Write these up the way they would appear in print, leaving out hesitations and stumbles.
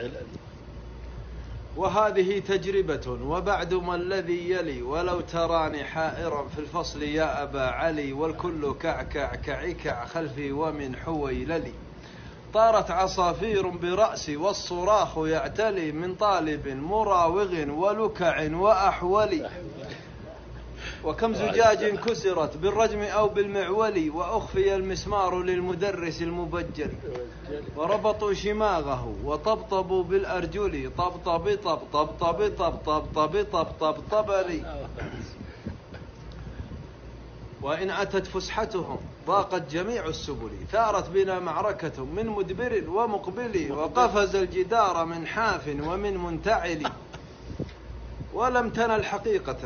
وهذه تجربة وبعد ما الذي يلي، ولو تراني حائرا في الفصل يا أبا علي، والكل كعكع كعكع خلفي ومن حويللي. طارت عصافير برأسي والصراخ يعتلي، من طالب مراوغ ولكع وأحول. وكم زجاج كسرت بالرجم أو بالمعول، وأخفي المسمار للمدرس المبجل. وربطوا شماغه وطبطبوا بالأرجل، طبطب طب طبطب طب طبطب طب طبطبلي. وإن أتت فسحتهم ضاقت جميع السبل، ثارت بنا معركة من مدبر ومقبل، وقفز الجدار من حاف ومن منتعل. ولم تنل حقيقة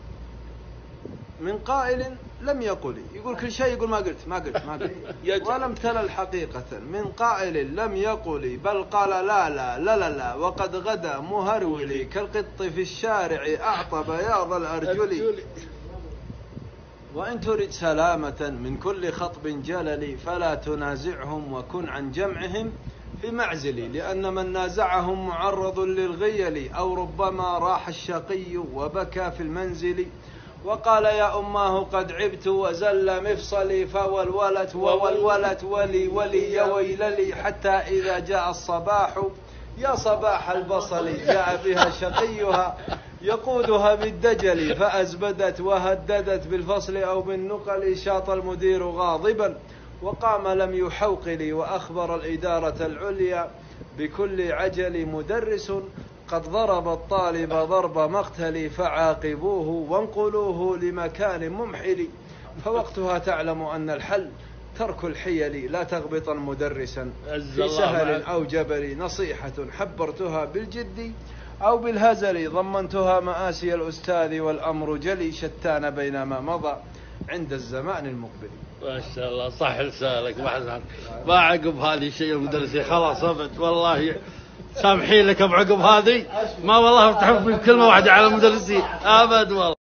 من قائل لم يقل، يقول كل شيء يقول ما قلت. ولم تنل حقيقة من قائل لم يقل، بل قال لا وقد غدا مهرولي، كالقط في الشارع أعطى بياض الأرجل. وإن تريد سلامة من كل خطب جلل، فلا تنازعهم وكن عن جمعهم في معزل، لأن من نازعهم معرض للغيل، أو ربما راح الشقي وبكى في المنزل. وقال يا أماه قد عبت وزل مفصلي، فولولت وولولت ولي يا ويللي، حتى إذا جاء الصباح يا صباح البصل، جاء بها شقيها يقودها بالدجل، فأزبدت وهددت بالفصل أو بالنقل. شاط المدير غاضبا وقام لم يحوقل، وأخبر الإدارة العليا بكل عجل، مدرس قد ضرب الطالب ضرب مقتل، فعاقبوه وانقلوه لمكان ممحل. فوقتها تعلم أن الحل ترك الحيل، لا تغبطا مدرسا في سهل أو جبل. نصيحة حبرتها بالجد أو بالهزل، ضمنتها مآسي الأستاذ والأمر جلي، شتان بين ما مضى عند الزمان المقبل. ما شاء الله، صح لسانك ما عقب هذه شيء المدرسين، خلاص أبد والله. سامحين لك بعقب هذه، ما والله افتحوا في كلمة واحدة على المدرسين أبد والله.